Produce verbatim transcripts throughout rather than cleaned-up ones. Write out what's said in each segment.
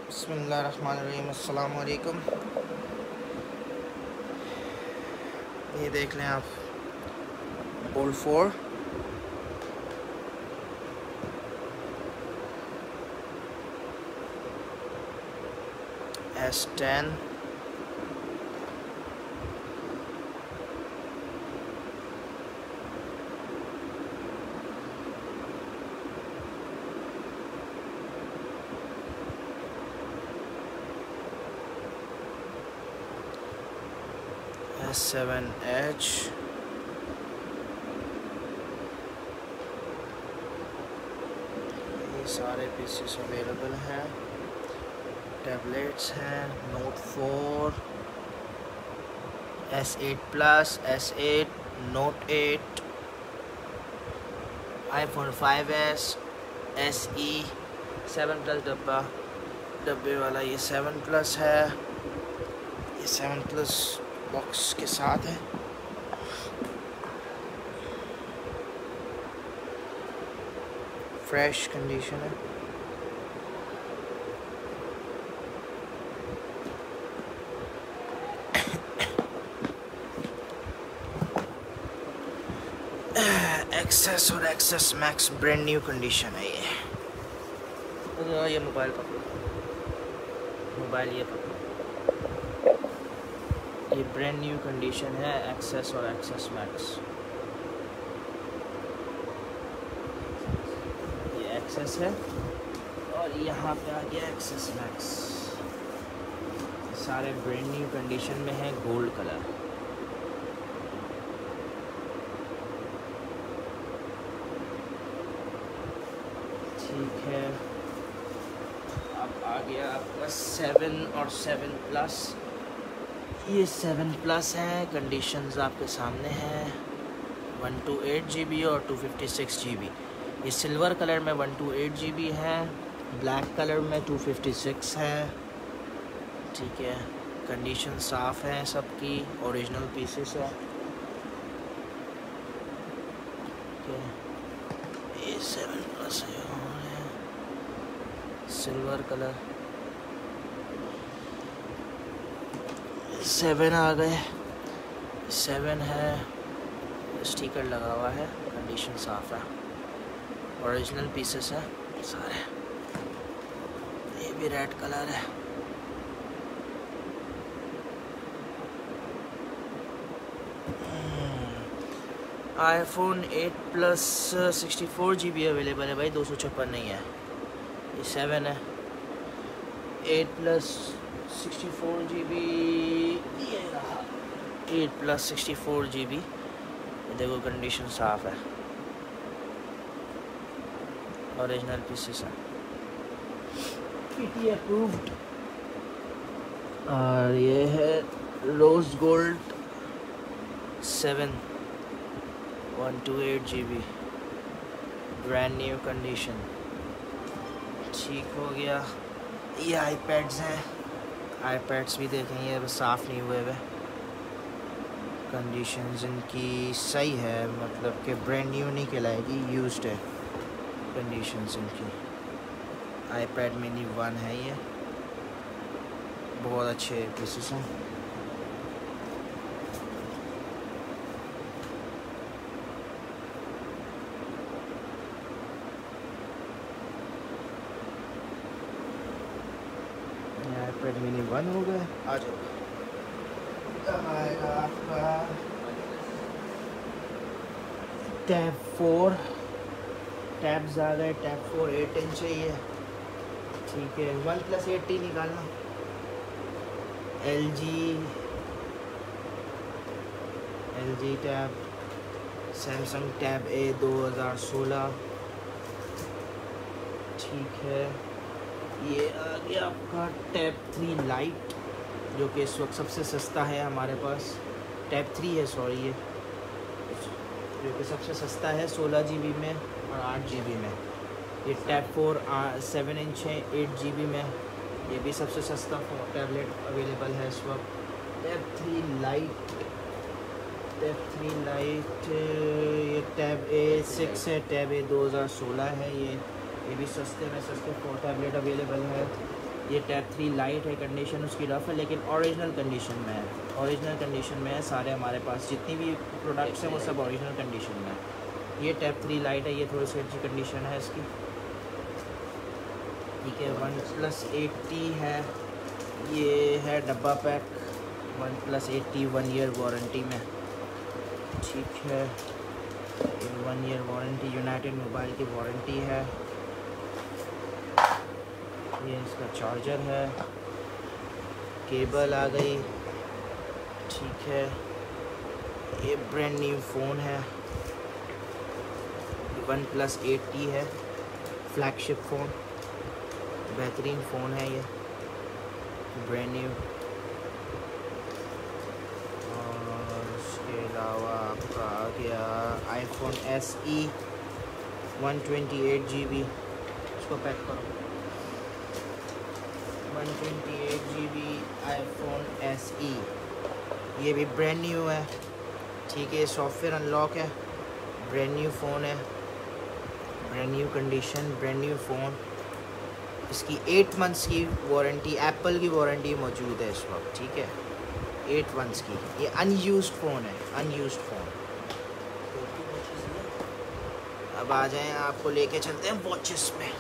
बिस्मिल्लाहिर्रहमानिर्रहीम। अस्सलाम वालेकुम। ये देख लें आप, bolt four S ten S seven H ये सारे पीसेस अवेलेबल हैं। टैबलेट्स हैं, Note four, S eight plus, S eight, Note eight, iPhone five S, S E seven plus डब्बा डब्बे वाला ये सेवन प्लस है। ये सेवन प्लस बॉक्स के साथ है। फ्रेश कंडीशन है। एक्सेस और XS Max brand new condition है ये। तो ये मोबाइल पकड़ो, मोबाइल ये पकड़ो। ये ब्रांड न्यू कंडीशन है एक्सेस और एक्सेस मैक्स। ये एक्सेस है और यहाँ पे आ गया एक्सेस मैक्स। सारे ब्रांड न्यू कंडीशन में है, गोल्ड कलर। ठीक है, अब आ गया आपका सेवन और सेवन प्लस। ये सेवन प्लस है, कंडीशंस आपके सामने हैं। One two eight G B और two fifty six G B. ये सिल्वर कलर में one two eight G B है, ब्लैक कलर में टू फिफ्टी सिक्स है। ठीक है, कंडीशन साफ़ है सबकी, ओरिजिनल पीसेस है। ठीक है, ये सेवन प्लस है, सिल्वर कलर। सेवन आ गए, सेवन है, स्टिकर लगा हुआ है, कंडीशन साफ़ है, ओरिजिनल पीसेस है सारे। ये भी रेड कलर है। IPhone eight plus sixty four G B available है भाई, दो सौ छप्पन नहीं है। ये सेवन है, eight plus sixty four G B, ये रहा eight plus sixty four G B. देखो कंडीशन साफ़ है, ओरिजिनल पीसेस है, पीटी अप्रूव्ड। और ये है rose gold seven one two eight G B, brand new condition. ठीक हो गया। ये आईपैड्स हैं, आईपैड्स भी देखें, ये साफ़ नहीं हुए हुए। कंडीशंस इनकी सही है, मतलब कि ब्रांड न्यू नहीं कहलाएगी, यूज्ड है कंडीशंस इनकी। आईपैड मिनी वन है ये, बहुत अच्छे पीसेस हैं। आईपैड मिनी वन हो गए। आ जाओ, आएगा आपका टैब फोर। टैब्स आ गए, टैब फोर एट इंच है ये। ठीक है, वन प्लस एट्टी निकालना। L G L G tab, Samsung tab A दो हज़ार सोलह। ठीक है, ये आ गया आपका टैब थ्री लाइट, जो कि इस वक्त सबसे सस्ता है हमारे पास। टैब थ्री है, सॉरी, ये जो कि सबसे सस्ता है, सोलह जी बी में और आठ जी बी में। ये टैब फोर सेवन इंच है, एट जी बी में। ये भी सबसे सस्ता टैबलेट अवेलेबल है इस वक्त। Tab three lite, tab three lite, ये टैब ए सिक्स है, टैब ए दो हज़ार सोलह है। ये ये भी सस्ते में सस्ते फोर टैबलेट अवेलेबल है। ये टैब थ्री लाइट है, कंडीशन उसकी रफ है लेकिन ओरिजिनल कंडीशन में है, ओरिजिनल कंडीशन में है। सारे हमारे पास जितनी भी प्रोडक्ट्स हैं वो सब ओरिजिनल कंडीशन में है। ये टैब थ्री लाइट है, ये थोड़ी सी अच्छी कंडीशन है इसकी, ठीक है। वन प्लस एट्टी है, ये है डब्बा pack, one plus eighty one year warranty में, ठीक है। One year warranty, United mobile की वारंटी है। ये इसका चार्जर है, केबल आ गई, ठीक है। ये ब्रांड न्यू फ़ोन है, वन प्लस एट्टी है, फ्लैगशिप फ़ोन, बेहतरीन फ़ोन है ये, ब्रांड न्यू। और उसके अलावा आपका आ गया iPhone S E one twenty eight G B, इसको पैक करो। One twenty eight G B iPhone S E, ये भी ब्रांड न्यू है, ठीक है। सॉफ्टवेयर अनलॉक है, ब्रांड न्यू फ़ोन है, brand new condition, brand new phone. इसकी एट मंथ्स की वारंटी, एप्पल की वारंटी मौजूद है इस वक्त, ठीक है, एट मंथ्स की। ये अनयूज्ड फ़ोन है, अनयूज्ड फ़ोन। अब आ जाएं, आपको लेके चलते हैं वॉचेस में।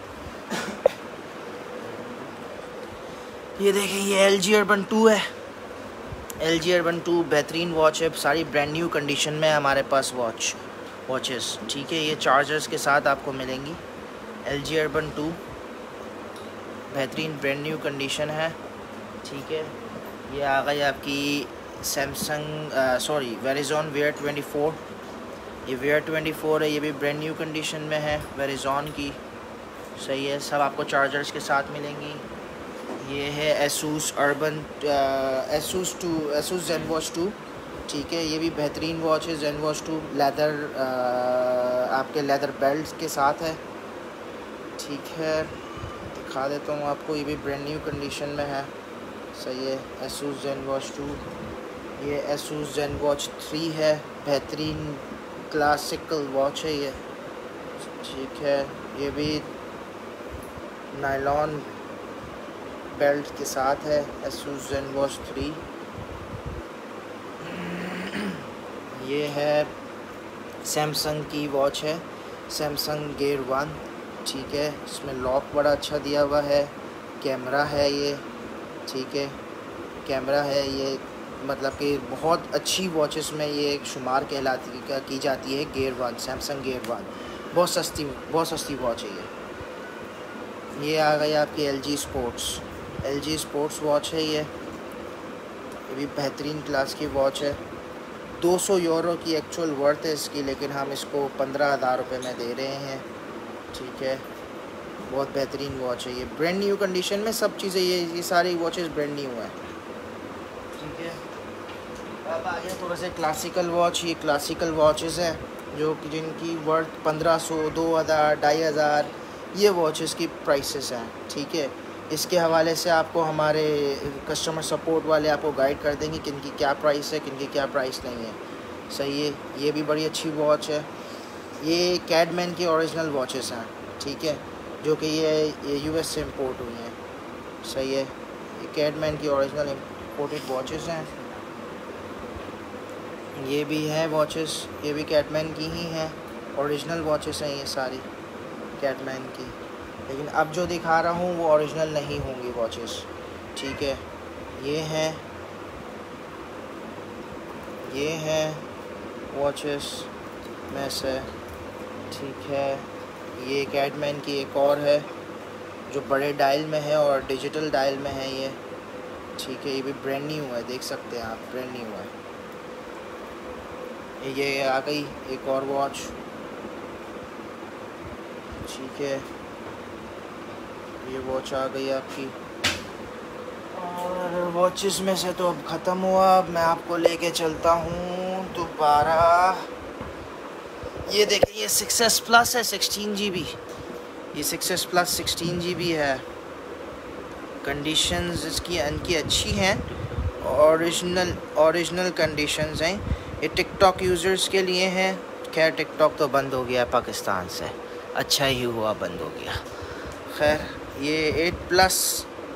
ये देखें, ये एल जी अर्बन टू है, एल जी अर्बन टू बेहतरीन वॉच है, सारी ब्रांड न्यू कंडीशन में हमारे पास वॉच वॉचेस, ठीक है। ये चार्जर्स के साथ आपको मिलेंगी। एल जी अर्बन टू बेहतरीन ब्रांड न्यू कंडीशन है, ठीक है। ये आ गई आपकी Samsung sorry Verizon wear twenty four, ये वेयर ट्वेंटी फोर है, ये भी ब्रांड न्यू कंडीशन में है, वेरिजॉन की, सही है। सब आपको चार्जर्स के साथ मिलेंगी। ये है Asus urban Asus two Asus ZenWatch two, ठीक है। ये भी बेहतरीन वॉच है, जेनवॉच टू, लेदर आपके लेदर बेल्ट के साथ है, ठीक है। दिखा देता हूँ आपको, ये भी ब्रांड न्यू कंडीशन में है, सही है। एसूस जेनवॉच टू, ये एसूस जेनवॉच थ्री है, बेहतरीन क्लासिकल वॉच है ये, ठीक है। ये भी नायलॉन बेल्ट के साथ है, एसूस जेनवॉच थ्री। ये है सैमसंग की वॉच है, सैमसंग गेयर वन, ठीक है। इसमें लॉक बड़ा अच्छा दिया हुआ है, कैमरा है ये, ठीक है, कैमरा है ये, मतलब कि बहुत अच्छी वॉचेस में ये एक शुमार कहलाती की जाती है gear one, Samsung gear one. बहुत सस्ती बहुत सस्ती वॉच है ये। ये आ गई आपकी L G sports, L G sports watch है ये, ये भी बेहतरीन क्लास की वॉच है। दो सौ यूरो की एक्चुअल वर्थ है इसकी, लेकिन हम इसको पंद्रह हज़ार रुपये में दे रहे हैं, ठीक है। बहुत बेहतरीन वॉच है ये, ब्रांड न्यू कंडीशन में सब चीज़ें, ये ये सारी वॉचेस ब्रांड न्यू है, ठीक है। अब आ गया थोड़ा सा क्लासिकल वॉच। ये क्लासिकल वॉचेस हैं जो कि जिनकी वर्थ पंद्रह सौ, दो हज़ार, ढाई हज़ार, ये वॉचेस की प्राइसेस हैं, ठीक है। इसके हवाले से आपको हमारे कस्टमर सपोर्ट वाले आपको गाइड कर देंगे किन की क्या प्राइस है, किन की क्या प्राइस नहीं है, सही है। ये भी बड़ी अच्छी वॉच है, ये कैडमैन की ओरिजिनल वॉचेस हैं, ठीक है, जो कि ये ये यूएस से इंपोर्ट हुई हैं, सही है। ये कैडमैन की ओरिजिनल इंपोर्टेड वॉचेस हैं। ये भी है वॉचेस, ये भी कैडमैन की ही हैं, ओरिजिनल वॉचेस हैं ये सारी कैडमैन की, लेकिन अब जो दिखा रहा हूँ वो ओरिजिनल नहीं होंगी वॉचेस, ठीक है। ये हैं ये हैं वॉचेस में से, ठीक है। ये कैडमैन की एक और है जो बड़े डायल में है और डिजिटल डायल में है ये, ठीक है। ये भी ब्रांड न्यू है, देख सकते हैं आप, ब्रांड न्यू है। ये आ गई एक और वॉच, ठीक है, ये वॉच आ गई आपकी। और वॉचेस में से तो अब ख़त्म हुआ, अब मैं आपको लेके चलता हूँ दोबारा। ये देखिए, ये सिक्स एस प्लस है, सिक्सटीन जी बी, ये six S plus sixteen G B है। कंडीशंस इसकी इनकी अच्छी हैं, ओरिजिनल ओरिजिनल कंडीशंस हैं। ये टिकटॉक यूज़र्स के लिए हैं। खैर टिकटॉक तो बंद हो गया पाकिस्तान से, अच्छा ही हुआ बंद हो गया। खैर ये एट प्लस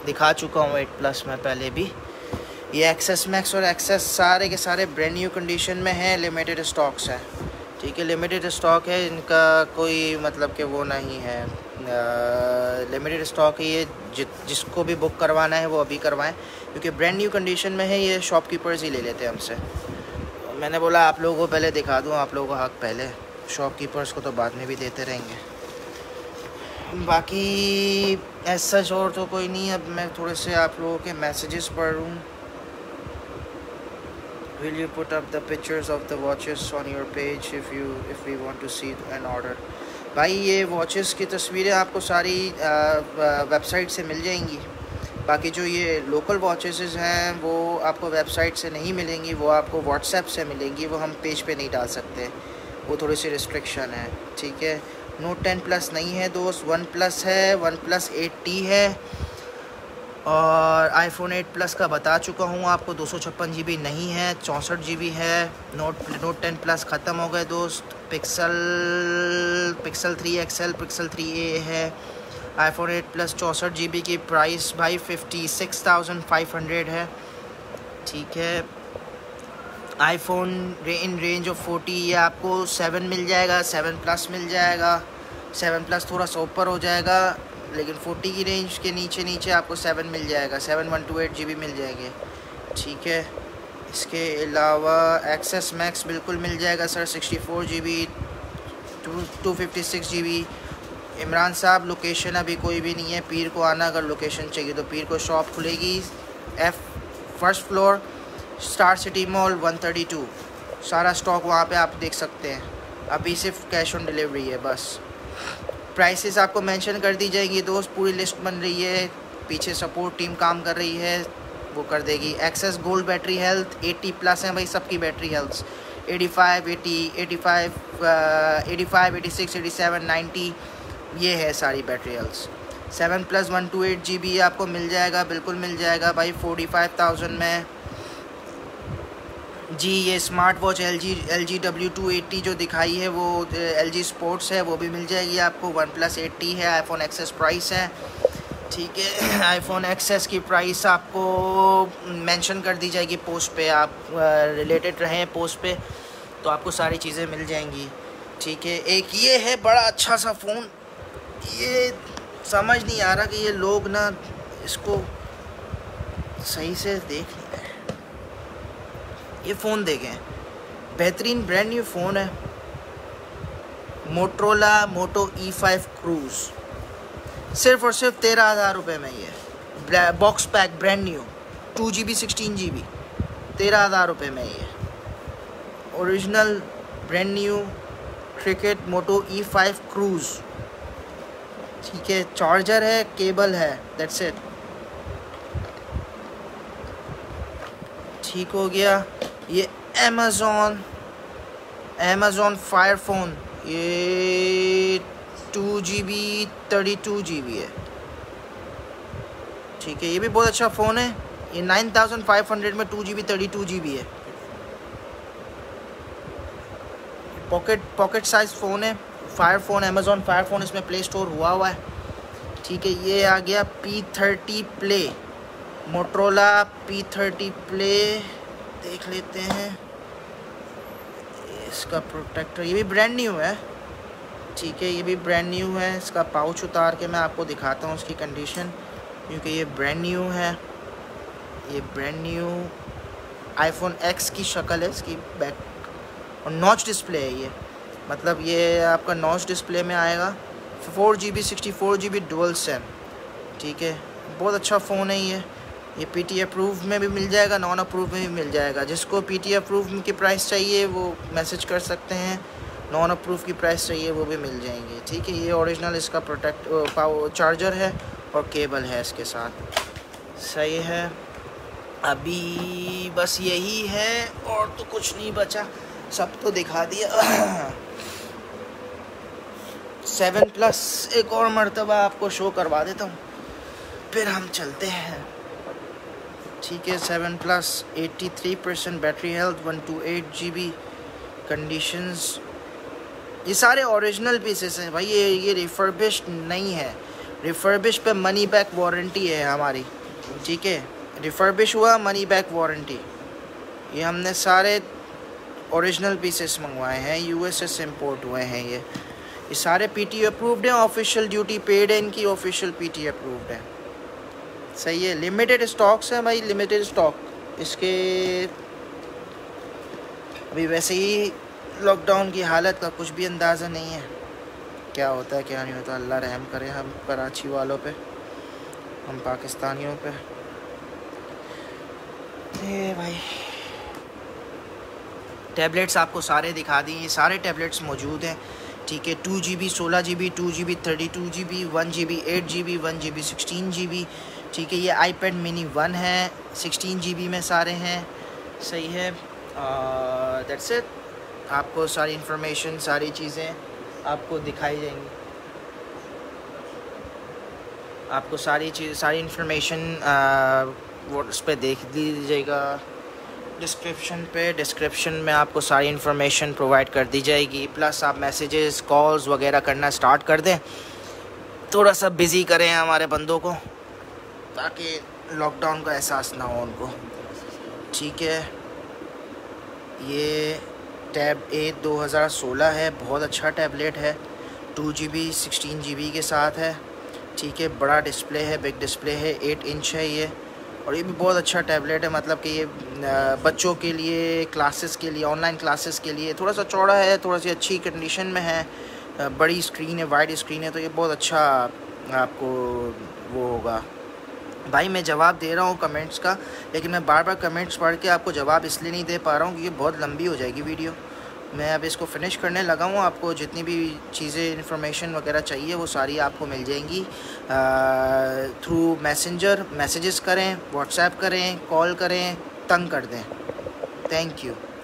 दिखा चुका हूँ एट प्लस में पहले भी। ये एक्सेस मैक्स और एक्सेस सारे के सारे ब्रांड न्यू कंडीशन में हैं, लिमिटेड स्टॉक्स हैं, ठीक है। लिमिटेड स्टॉक है, इनका कोई मतलब कि वो नहीं है, लिमिटेड स्टॉक है ये। जि, जिसको भी बुक करवाना है वो अभी करवाएं, क्योंकि ब्रांड न्यू कंडीशन में है। ये शॉपकीपर्स ही ले लेते हैं हमसे। मैंने बोला आप लोगों को पहले दिखा दूँ, आप लोगों का हक पहले, शॉपकीपर्स को तो बाद में भी देते रहेंगे। बाकी ऐसा और तो कोई नहीं। अब मैं थोड़े से आप लोगों के मैसेजेस पढ़ लूँ। Will you put up the pictures of the watches on your page if you if we want to see an order? भाई ये वॉचेस की तस्वीरें आपको सारी वेबसाइट से मिल जाएंगी। बाकी जो ये लोकल वॉचेस हैं वो आपको वेबसाइट से नहीं मिलेंगी, वो आपको व्हाट्सएप से मिलेंगी। वो हम पेज पे नहीं डाल सकते, वो थोड़ी सी रिस्ट्रिक्शन है, ठीक है। नोट टेन प्लस नहीं है दोस्त, वन प्लस है, वन प्लस एट टी है, और आईफोन एट प्लस का बता चुका हूँ आपको। दो सौ छप्पन जी बी नहीं है, चौंसठ जी बी है। नोट नोट टेन प्लस ख़त्म हो गए दोस्त। Pixel Pixel three XL, Pixel three A है। आईफोन एट प्लस चौंसठ जी बी की प्राइस भाई fifty six thousand five hundred है, ठीक है। IPhone in range of forty, ये आपको सेवन मिल जाएगा, सेवन प्लस मिल जाएगा। सेवन प्लस थोड़ा सा ऊपर हो जाएगा, लेकिन फोर्टी की रेंज के नीचे नीचे आपको सेवन मिल जाएगा, seven one two eight G B मिल जाएंगे, ठीक है। इसके अलावा एक्सेस मैक्स बिल्कुल मिल जाएगा sir, sixty four G B, two two fifty six G B. Imran साहब लोकेशन अभी कोई भी नहीं है, पीर को आना अगर लोकेशन चाहिए तो पीर को शॉप खुलेगी, F first floor, Star City mall, one thirty two. सारा स्टॉक वहाँ पे आप देख सकते हैं। अभी सिर्फ कैश ऑन डिलीवरी है बस। प्राइसेस आपको मेंशन कर दी जाएंगी दोस्त, पूरी लिस्ट बन रही है, पीछे सपोर्ट टीम काम कर रही है, वो कर देगी। XS gold battery health eighty plus है भाई, सबकी battery health eighty five, eighty, eighty five, eighty five, eighty six, eighty seven, ninety, ये है सारी battery health. Seven plus one two eight G B आपको मिल जाएगा, बिल्कुल मिल जाएगा भाई, फोर्टी फाइव थाउजेंड में जी। ये smart watch L G L G W two eighty जो दिखाई है वो एल जी स्पोर्ट्स है, वो भी मिल जाएगी आपको। वन प्लस एट्टी है, आईफोन एक्सेस प्राइस है, ठीक है। आईफोन एक्सेस की प्राइस आपको मेंशन कर दी जाएगी पोस्ट पे, आप रिलेटेड रहें पोस्ट पे तो आपको सारी चीज़ें मिल जाएंगी, ठीक है। एक ये है बड़ा अच्छा सा फ़ोन, ये समझ नहीं आ रहा कि ये लोग ना इसको सही से देख नहीं रहे। ये फ़ोन देखें, बेहतरीन ब्रांड न्यू फ़ोन है, Motorola Moto E five cruise, सिर्फ और सिर्फ तेरह हज़ार रुपये में। ये box pack brand new, two G B sixteen G B, तेरह हज़ार रुपये में। ये original brand new cricket Moto E five cruise, ठीक है। चार्जर है, केबल है, दैट्स इट, ठीक हो गया। ये अमेज़ॉन अमेज़ॉन फायर फ़ोन, ये two G B thirty two G B है, ठीक है। ये भी बहुत अच्छा फ़ोन है, ये नाइन थाउजेंड फाइव हंड्रेड में two G B thirty two G B है। पॉकेट पॉकेट साइज़ फ़ोन है, fire phone, Amazon fire phone इसमें प्ले स्टोर हुआ हुआ है, ठीक है। ये आ गया P thirty play, Motorola P thirty play, देख लेते हैं इसका प्रोटेक्टर, ये भी ब्रांड न्यू है, ठीक है। ये भी ब्रांड न्यू है। इसका पाउच उतार के मैं आपको दिखाता हूँ उसकी कंडीशन, क्योंकि ये ब्रांड न्यू है। ये ब्रांड न्यू आईफोन एक्स की शक्ल है इसकी, बैक और नॉच डिस्प्ले है ये, मतलब ये आपका नॉच डिस्प्ले में आएगा। Four G B sixty four G B dual sim, ठीक है। बहुत अच्छा फ़ोन है ये। ये पी टी अप्रूव में भी मिल जाएगा, नॉन अप्रूव में भी मिल जाएगा। जिसको पी टी अप्रूव की प्राइस चाहिए वो मैसेज कर सकते हैं, नॉन अप्रूव की प्राइस चाहिए वो भी मिल जाएंगे, ठीक है। ये ओरिजिनल इसका प्रोटेक्ट पावर चार्जर है और केबल है इसके साथ, सही है। अभी बस यही है और तो कुछ नहीं बचा, सब तो दिखा दिया। सेवन प्लस एक और मर्तबा आपको शो करवा देता हूँ, फिर हम चलते हैं, ठीक है। Seven plus eighty three percent battery health, one two eight G B conditions, ये सारे ओरिजिनल पीसेस हैं भाई, ये ये रिफर्बिश्ड नहीं है। रिफर्बिश पे मनी बैक वारंटी है हमारी, ठीक है। रिफर्बिश हुआ, मनी बैक वारंटी। ये हमने सारे ओरिजिनल पीसेस मंगवाए हैं, यूएसए से इंपोर्ट हुए हैं। ये ये सारे पीटी अप्रूव्ड हैं, ऑफिशियल ड्यूटी पेड है इनकी, ऑफिशियल पीटी अप्रूव्ड है। सही है। लिमिटेड स्टॉक्स है भाई, लिमिटेड स्टॉक इसके। अभी वैसे ही लॉकडाउन की हालत का कुछ भी अंदाज़ा नहीं है, क्या होता है क्या नहीं होता। अल्लाह रहम करे हम कराची वालों पे, हम पाकिस्तानियों पे। ये भाई टैबलेट्स आपको सारे दिखा दी, ये सारे टैबलेट्स मौजूद हैं, ठीक है। टू जी बी सोलह G B, two G B thirty two G B, one G B eight G B, one G B sixteen G B, ठीक है। ये आईपैड मिनी वन है, सिक्सटीन जी बी में सारे हैं। सही है। That's it. आपको सारी इन्फॉर्मेशन, सारी चीज़ें आपको दिखाई जाएंगी, आपको सारी चीज़ सारी इन्फॉर्मेशन वो उस पर देख लीजिएगा डिस्क्रिप्शन पे। डिस्क्रिप्शन में आपको सारी इन्फॉर्मेशन प्रोवाइड कर दी जाएगी। प्लस आप मैसेजेस, कॉल्स वगैरह करना स्टार्ट कर दें, थोड़ा सा बिज़ी करें हमारे बंदों को, ताकि लॉकडाउन का एहसास ना हो उनको, ठीक है। ये टैब ए दो हज़ार सोलह है, बहुत अच्छा टैबलेट है, two G B sixteen G B के साथ है, ठीक है। बड़ा डिस्प्ले है, बिग डिस्प्ले है, एट इंच है ये। और ये भी बहुत अच्छा टैबलेट है, मतलब कि ये बच्चों के लिए, क्लासेस के लिए, ऑनलाइन क्लासेस के लिए थोड़ा सा चौड़ा है, थोड़ा सी अच्छी कंडीशन में है, बड़ी स्क्रीन है, वाइड स्क्रीन है, तो ये बहुत अच्छा आपको वो होगा। भाई मैं जवाब दे रहा हूँ कमेंट्स का, लेकिन मैं बार बार कमेंट्स पढ़ के आपको जवाब इसलिए नहीं दे पा रहा हूँ क्योंकि बहुत लंबी हो जाएगी वीडियो। मैं अब इसको फिनिश करने लगा हूँ। आपको जितनी भी चीज़ें, इन्फॉर्मेशन वगैरह चाहिए वो सारी आपको मिल जाएंगी थ्रू मैसेंजर। मैसेजेस करें, व्हाट्सएप करें, कॉल करें, तंग कर दें। Thank you.